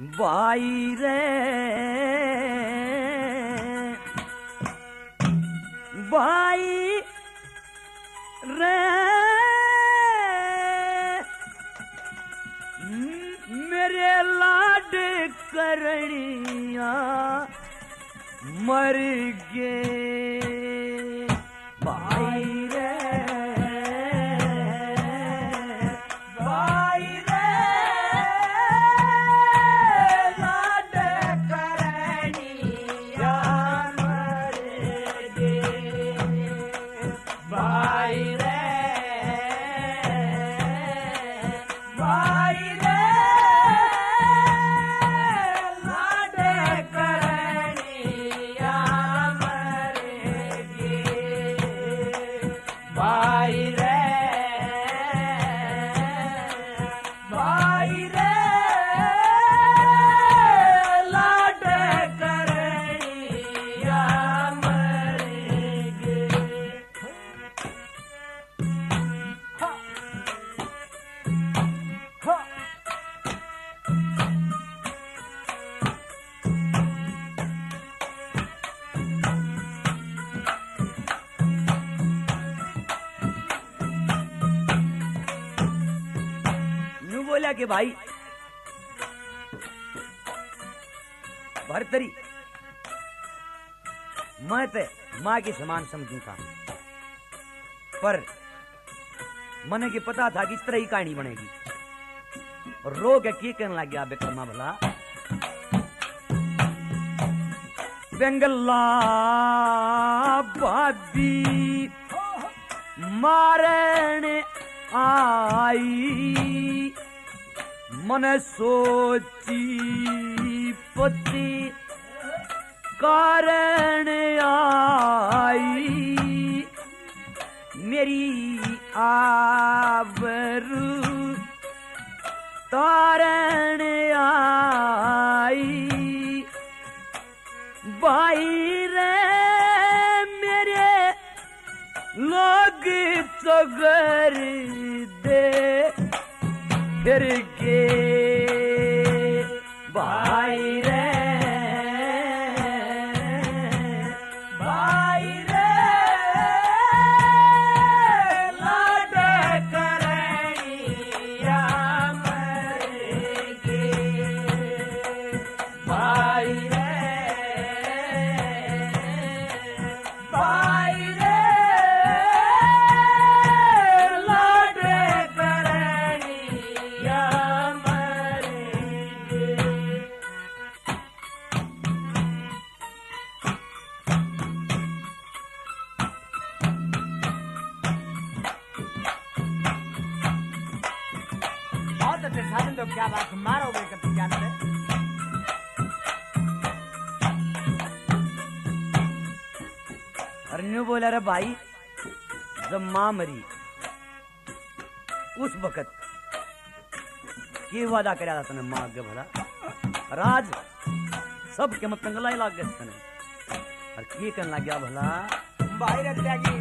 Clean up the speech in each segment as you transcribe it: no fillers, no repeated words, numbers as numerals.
भाई रे भाई रे मेरे लाड करनिया मर गए भाई रे भाई रे लाड करनिया मर गए भाई रे भाई रे लाड करनिया मर गए भाई रे भाई रे लाड करनिया मर गए यूं बोला कि भाई भरतरी मैं ते माँ के समान समझू था, पर मने के पता था कि इस तरह ही कहानी बनेगी। और रो के कहने लग गया बेकरमा भला बेंगला भाभी मारन आई मन सोची पति कारण आई मेरी आबरू तारण आई भाई रे मेरे लोग चगर दे फिर के भाई रे भाई रे लाड करनिया मर गए भाई रे भाई रे लाड करनिया मर गए बहुत अच्छे साधन तो क्या बात मारोगे कभी जानते और न्यू बोला रे भाई जब माँ मरी उस वक्त के वादा करा था तने माँ के भला राज सब के मत गलाई लाग गए तने और के करने लग गया भला भाई रे त्यागी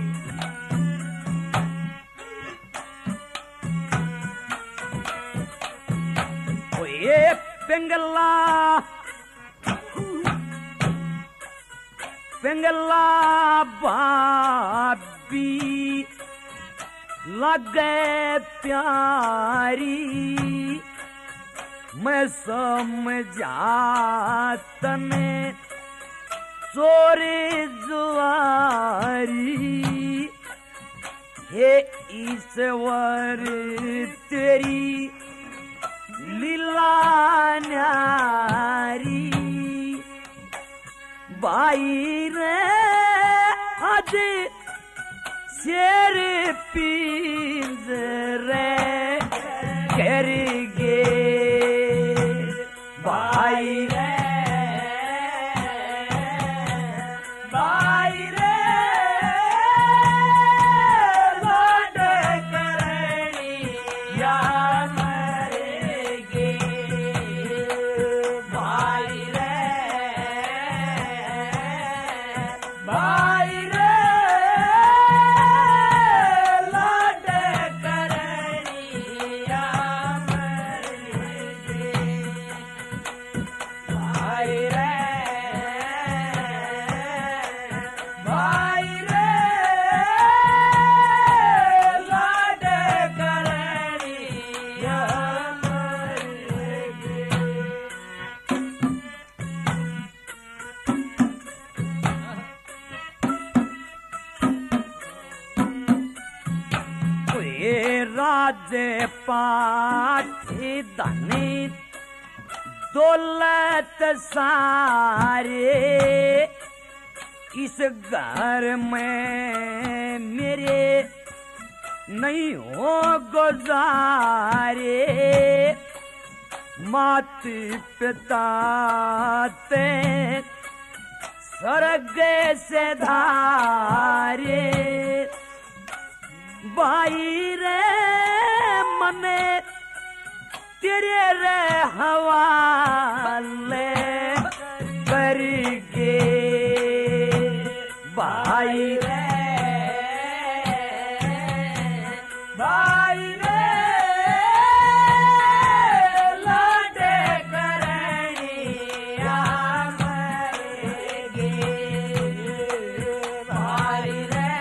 ओ ये पेंगला पेंगला भाभी लगे प्यारी मैं समझा तने चोरी जुआरी हे ईश्वर तेरी लीला न्यारी भाई रे आज शेर पिंजरे कर गे भाई रे भाई रे लाड करनिया मर गे भाई रे भाई रे लाड करनिया मर गे राजे पाठी धनी दौलत सारे इस घर में मेरे नहीं हो गुजारे मात पिता ते स्वर्ग से धारे भाई रे मने तेरे रे हवाले करके भाई रे भाई रे लाडे करनिया मरेगे भाई रे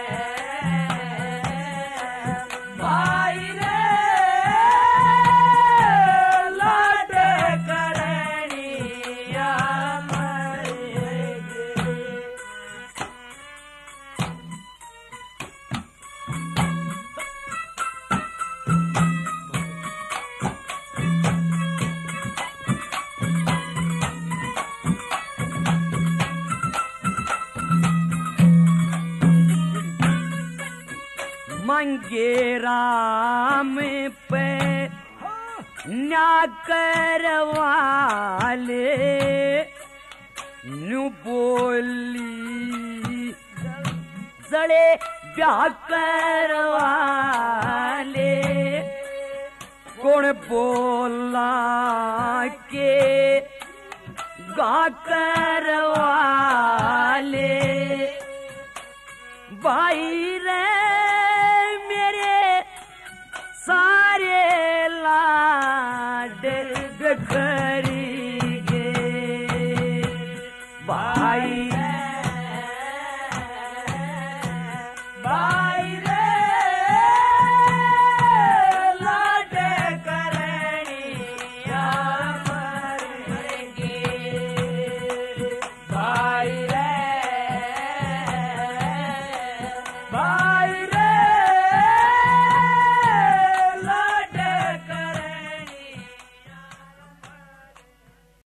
भाई रे लाडे करनिया मरेगे। मंगे राम पे न्या करवाले न्यू बोली जड़े ब्याह करवाले कौन बोला के गा करवाले भाई रे